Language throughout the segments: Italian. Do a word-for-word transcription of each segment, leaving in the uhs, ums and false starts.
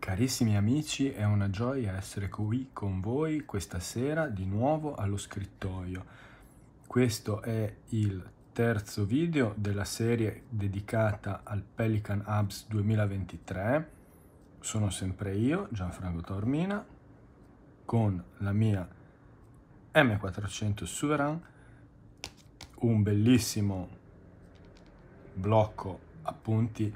Carissimi amici, è una gioia essere qui con voi questa sera di nuovo allo scrittoio. Questo è il terzo video della serie dedicata al Pelican Hubs duemilaventitré. Sono sempre io, Gianfranco Taormina, con la mia M quattrocento Sovereign, un bellissimo blocco appunti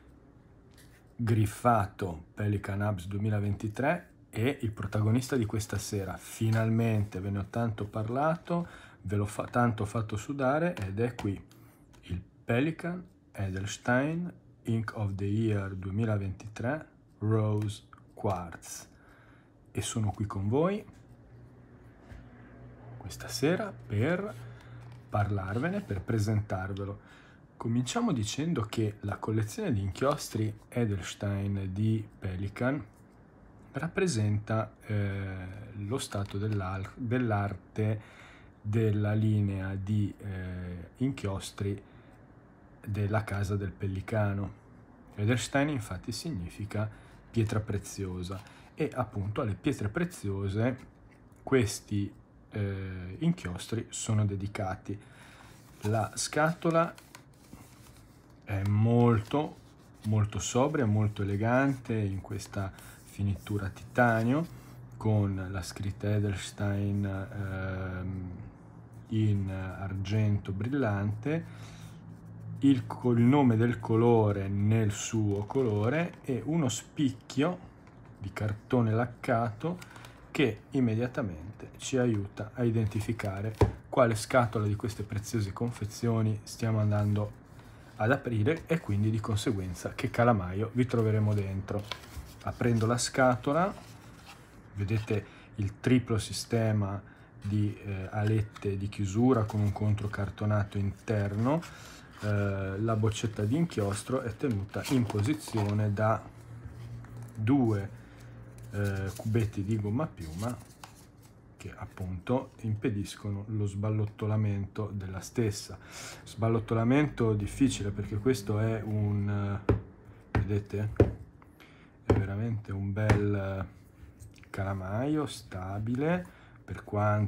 griffato Pelican Hubs duemilaventitré, e il protagonista di questa sera. Finalmente ve ne ho tanto parlato, ve l'ho fa tanto fatto sudare, ed è qui il Pelican Edelstein Ink of the Year duemilaventitré Rose Quartz, e sono qui con voi questa sera per parlarvene, per presentarvelo. Cominciamo dicendo che la collezione di inchiostri Edelstein di Pelican rappresenta eh, lo stato dell'arte della linea di eh, inchiostri della casa del Pellicano. Edelstein infatti significa pietra preziosa, e appunto alle pietre preziose questi eh, inchiostri sono dedicati. La scatola è molto molto sobria, molto elegante, in questa finitura titanio con la scritta Edelstein ehm, in argento brillante, il, il nome del colore nel suo colore e uno spicchio di cartone laccato che immediatamente ci aiuta a identificare quale scatola di queste preziose confezioni stiamo andando ad aprire, e quindi di conseguenza che calamaio vi troveremo dentro. Aprendo la scatola vedete il triplo sistema di eh, alette di chiusura con un controcartonato interno. Eh, la boccetta di inchiostro è tenuta in posizione da due eh, cubetti di gomma a piuma che appunto impediscono lo sballottolamento della stessa. Sballottolamento difficile perché questo è un, vedete, è veramente un bel calamaio stabile, per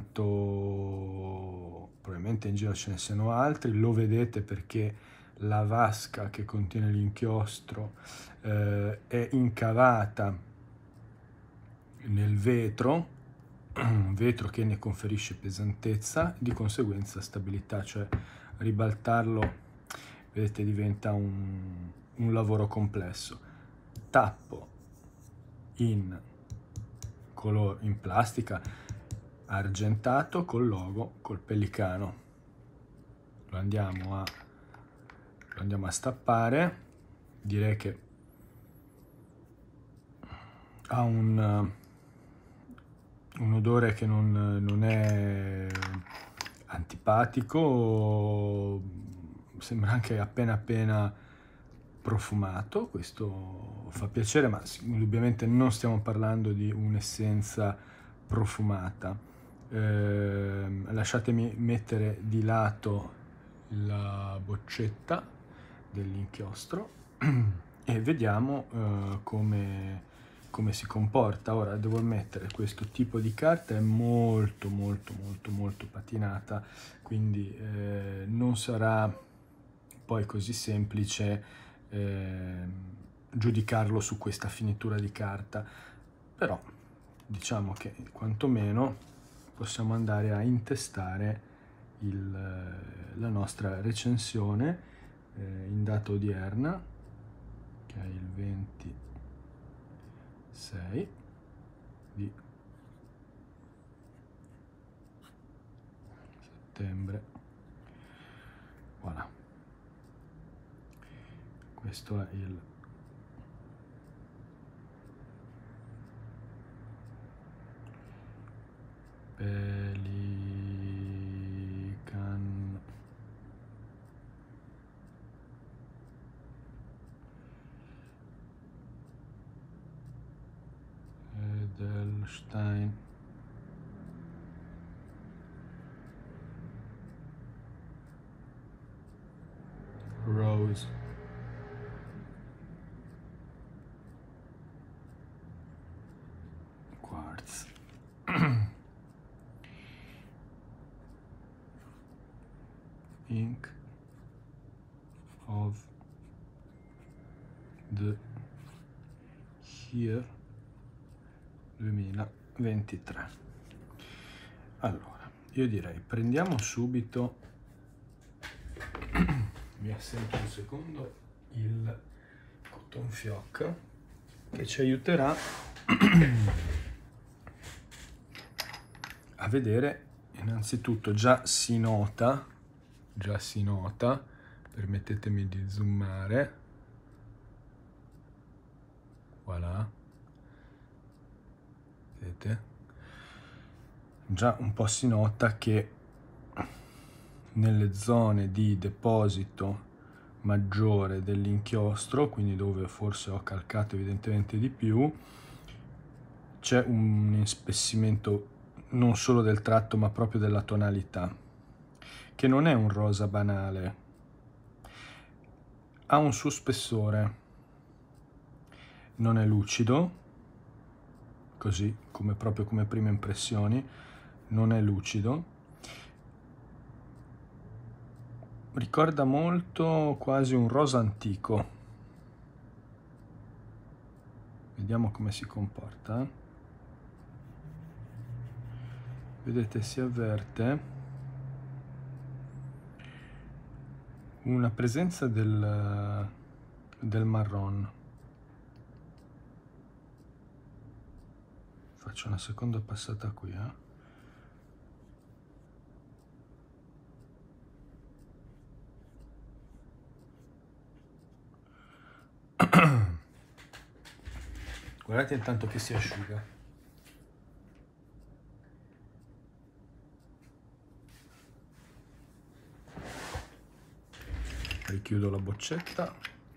quanto probabilmente in giro ce ne siano altri. Lo vedete perché la vasca che contiene l'inchiostro eh, è incavata nel vetro, un vetro che ne conferisce pesantezza, di conseguenza stabilità, cioè ribaltarlo, vedete, diventa un, un lavoro complesso. Tappo in color in plastica argentato col logo, col pellicano. Lo andiamo a lo andiamo a stappare. Direi che ha un un odore che non, non è antipatico, sembra anche appena appena profumato. Questo fa piacere, ma indubbiamente non stiamo parlando di un'essenza profumata. Eh, lasciatemi mettere di lato la boccetta dell'inchiostro e vediamo eh, come come si comporta. Ora devo ammettere, questo tipo di carta è molto molto molto molto patinata, quindi eh, non sarà poi così semplice eh, giudicarlo su questa finitura di carta, però diciamo che quantomeno possiamo andare a intestare il, la nostra recensione eh, in data odierna, che è il venti sei di settembre. Voilà, questo è il Pelican Edelstein Rose parts. Ink of the year duemilaventitré. Allora, io direi prendiamo subito, mi assento un secondo, il cotton fioc che ci aiuterà a vedere. Innanzitutto già si nota, già si nota, permettetemi di zoomare, voilà, vedete? Già un po' si nota che nelle zone di deposito maggiore dell'inchiostro, quindi dove forse ho calcato evidentemente di più, c'è un ispessimento non solo del tratto ma proprio della tonalità, che non è un rosa banale, ha un suo spessore, non è lucido, così come proprio come prime impressioni, non è lucido, ricorda molto quasi un rosa antico. Vediamo come si comporta. Vedete, si avverte una presenza del, del marron. Faccio una seconda passata qui, eh. Guardate intanto che si asciuga. Richiudo la boccetta,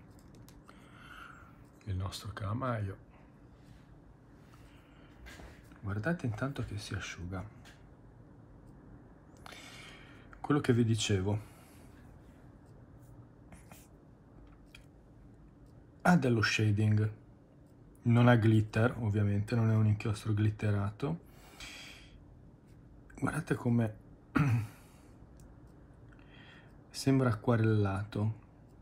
il nostro calamaio. Guardate intanto che si asciuga. Quello che vi dicevo, ha dello shading, non ha glitter, ovviamente, non è un inchiostro glitterato. Guardate come sembra acquarellato.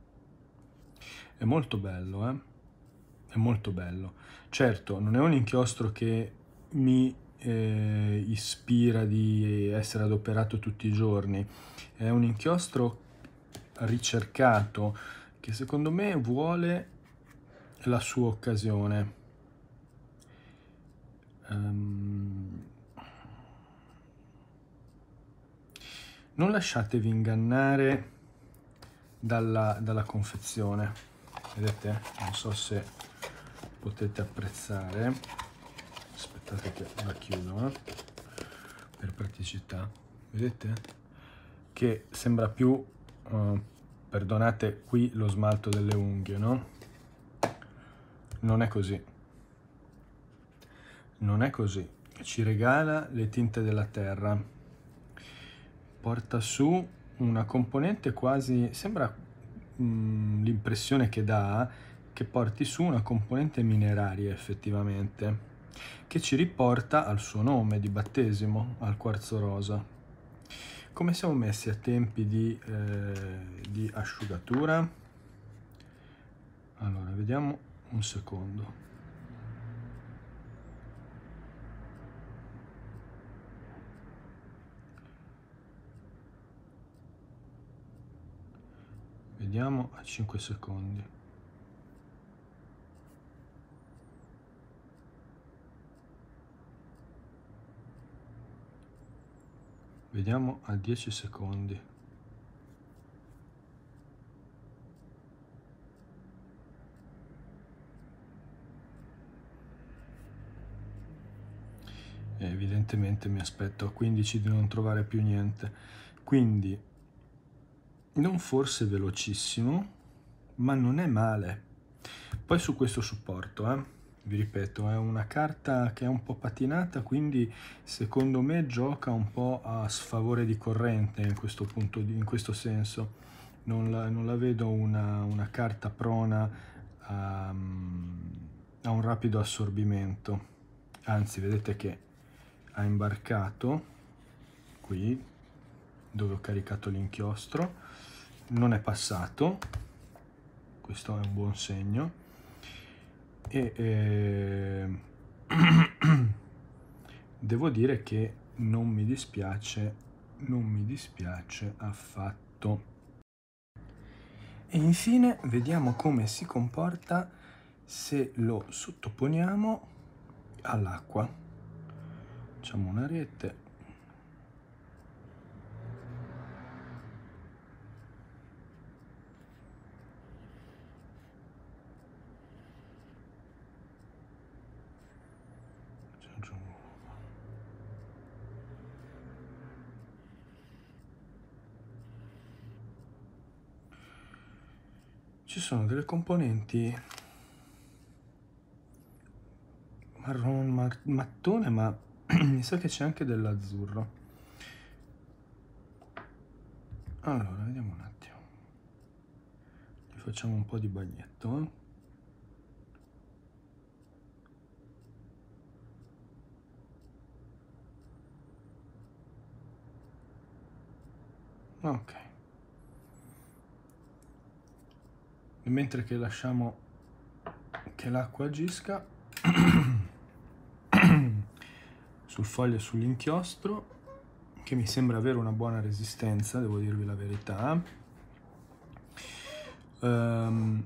È molto bello, eh? È molto bello. Certo, non è un inchiostro che mi eh, ispira di essere adoperato tutti i giorni. È un inchiostro ricercato che secondo me vuole la sua occasione. Um, non lasciatevi ingannare dalla, dalla confezione. Vedete? Non so se potete apprezzare. Aspettate che la chiudo, eh, per praticità. Vedete? Che sembra più, uh, perdonate qui lo smalto delle unghie, no? Non è così, non è così, ci regala le tinte della terra, porta su una componente quasi, sembra mh, l'impressione che dà che porti su una componente mineraria effettivamente, che ci riporta al suo nome di battesimo, al quarzo rosa. Come siamo messi a tempi di, eh, di asciugatura? Allora, vediamo un secondo. Vediamo a cinque secondi. Vediamo a dieci secondi. E evidentemente mi aspetto a quindici di non trovare più niente. Quindi non forse velocissimo, ma non è male. Poi su questo supporto, eh, vi ripeto, è una carta che è un po' patinata, quindi secondo me gioca un po' a sfavore di corrente in questo punto, in questo senso. Non la, non la vedo una, una carta prona a, a un rapido assorbimento. anzi vedete che ha imbarcato qui dove ho caricato l'inchiostro, non è passato, questo è un buon segno, e eh, devo dire che non mi dispiace, non mi dispiace affatto. E infine vediamo come si comporta se lo sottoponiamo all'acqua. Facciamo una rete. Ci sono delle componenti marron mar mattone, ma mi sa che c'è anche dell'azzurro. Allora, vediamo un attimo. Gli facciamo un po' di bagnetto. Eh? Ok. E mentre che lasciamo che l'acqua agisca sul foglio e sull'inchiostro, che mi sembra avere una buona resistenza, devo dirvi la verità. Um,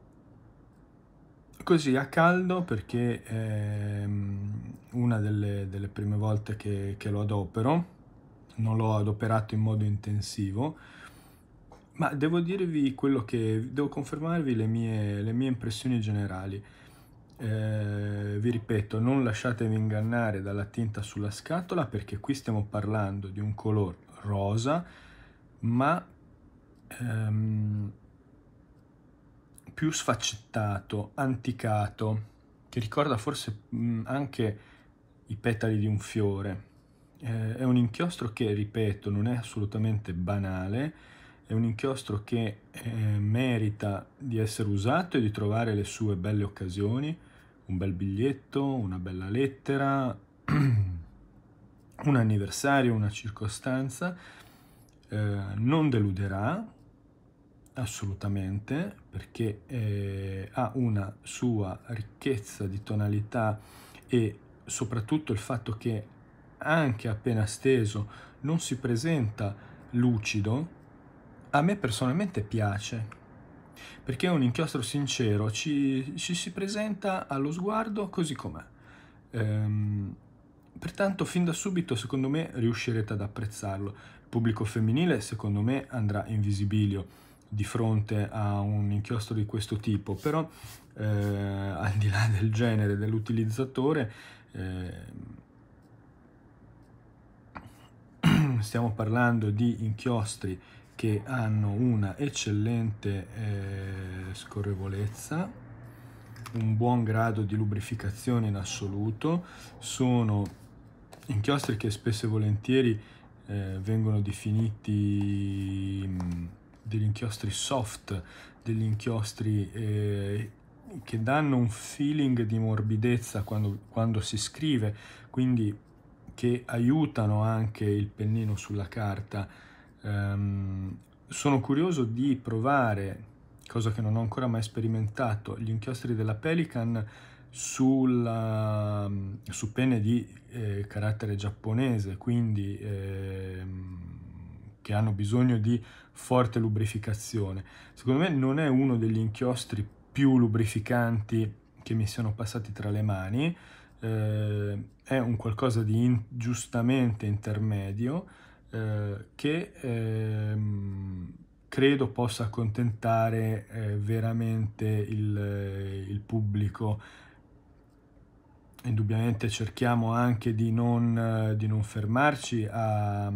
così a caldo, perché è una delle, delle prime volte che, che lo adopero, non l'ho adoperato in modo intensivo, ma devo dirvi quello che, devo confermarvi le mie, le mie impressioni generali. Eh, vi ripeto, non lasciatevi ingannare dalla tinta sulla scatola, perché qui stiamo parlando di un color rosa, ma ehm, più sfaccettato, anticato, che ricorda forse mh, anche i petali di un fiore. Eh, è un inchiostro che, ripeto, non è assolutamente banale, è un inchiostro che eh, merita di essere usato e di trovare le sue belle occasioni, un bel biglietto, una bella lettera, un anniversario, una circostanza. Eh, non deluderà assolutamente, perché eh, ha una sua ricchezza di tonalità e soprattutto il fatto che anche appena steso non si presenta lucido. A me personalmente piace, perché è un inchiostro sincero, ci, ci si presenta allo sguardo così com'è. Ehm, pertanto fin da subito secondo me riuscirete ad apprezzarlo. Il pubblico femminile secondo me andrà in visibilio di fronte a un inchiostro di questo tipo, però eh, al di là del genere dell'utilizzatore, eh, stiamo parlando di inchiostri che hanno una eccellente eh, scorrevolezza, un buon grado di lubrificazione in assoluto. Sono inchiostri che spesso e volentieri eh, vengono definiti mh, degli inchiostri soft, degli inchiostri eh, che danno un feeling di morbidezza quando, quando si scrive, quindi che aiutano anche il pennino sulla carta. Um, sono curioso di provare, cosa che non ho ancora mai sperimentato, gli inchiostri della Pelikan sulla, su penne di eh, carattere giapponese, quindi eh, che hanno bisogno di forte lubrificazione. Secondo me non è uno degli inchiostri più lubrificanti che mi siano passati tra le mani, eh, è un qualcosa di in, giustamente intermedio, eh, che ehm, credo possa accontentare eh, veramente il, il pubblico. Indubbiamente cerchiamo anche di non, di non fermarci a,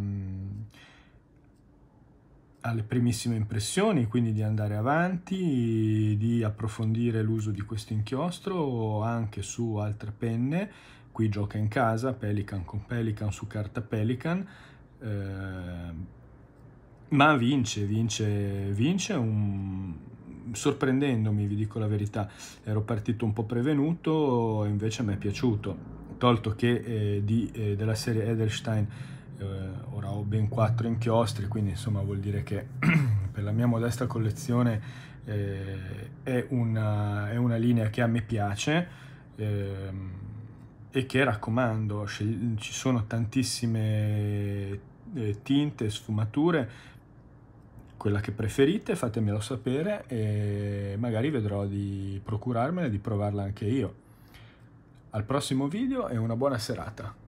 alle primissime impressioni, quindi di andare avanti, di approfondire l'uso di questo inchiostro anche su altre penne. Qui gioca in casa Pelikan con Pelikan su carta Pelikan, eh, ma vince, vince, vince un... sorprendendomi, vi dico la verità. Ero partito un po' prevenuto, invece mi è piaciuto. tolto che eh, di, eh, della serie Edelstein eh, ora ho ben quattro inchiostri, quindi insomma vuol dire che per la mia modesta collezione eh, è, una, è una linea che a me piace eh, e che raccomando. Ci sono tantissime eh, tinte, sfumature. Quella che preferite fatemelo sapere e magari vedrò di procurarmela e di provarla anche io. Al prossimo video e una buona serata.